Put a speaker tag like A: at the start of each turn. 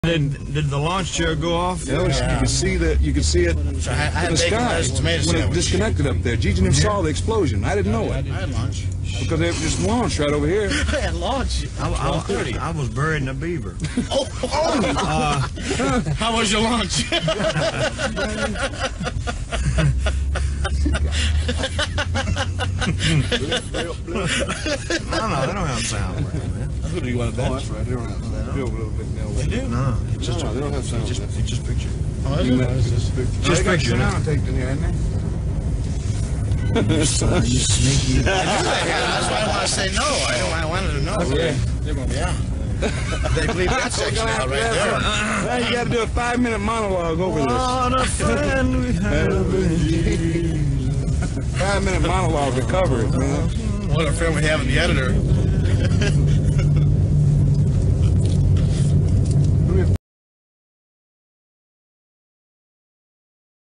A: Did the launch chair go off?
B: Yeah, you could see that. You could see it in the sky when it disconnected up there. Gigi and him saw the explosion. I didn't know it.
C: I had lunch.
B: Because they just launched right over here.
C: I had lunch.
A: I was buried in a beaver.
C: How was your lunch?
A: No, they don't have sound right, man.
B: Who do you want to dance? Right, they don't have sound. They
C: do?
A: No,
B: they don't have sound.
A: just picture.
C: Oh, is it?
A: Just picture.
B: Sound taped in here, isn't
A: You sneaky.
C: That's why I want to say no. I wanted to know. Yeah. They believe that section out right there.
B: Now you got to do a 5-minute monologue over this.
A: What a friend we have.
B: 5-minute monologue to cover it, man.
C: What a friend we have in the editor.